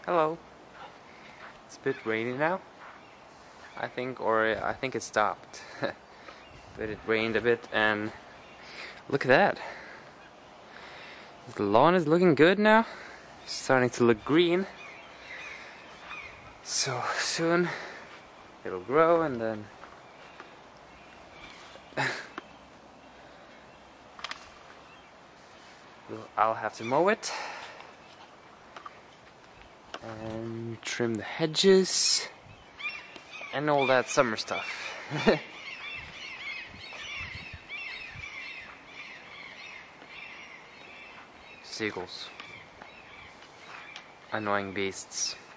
Hello. It's a bit rainy now, I think it stopped. But it rained a bit, and look at that. The lawn is looking good now. It's starting to look green. So soon it'll grow, and then I'll have to mow it and trim the hedges and all that summer stuff. Seagulls. Annoying beasts.